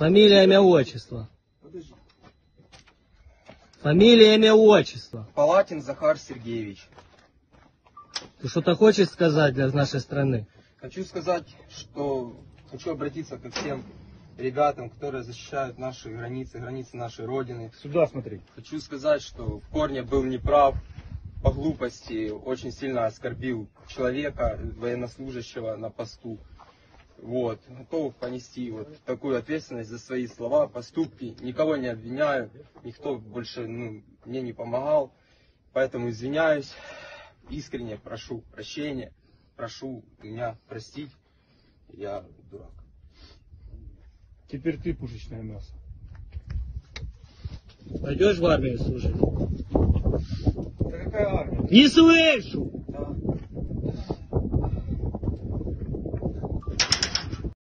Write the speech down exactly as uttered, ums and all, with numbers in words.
Фамилия, имя, отчество. Подожди. Фамилия, имя, отчество. Палатин Захар Сергеевич. Ты что-то хочешь сказать для нашей страны? Хочу сказать, что хочу обратиться ко всем ребятам, которые защищают наши границы, границы нашей Родины. Сюда смотри. Хочу сказать, что в корне был неправ, по глупости очень сильно оскорбил человека, военнослужащего на посту. Вот, готов понести вот такую ответственность за свои слова, поступки. Никого не обвиняю, никто больше ну, мне не помогал, поэтому извиняюсь, искренне прошу прощения, прошу меня простить, я дурак. Теперь ты пушечное мясо. Пойдешь в армию служить? Да какая армия? Не слышу!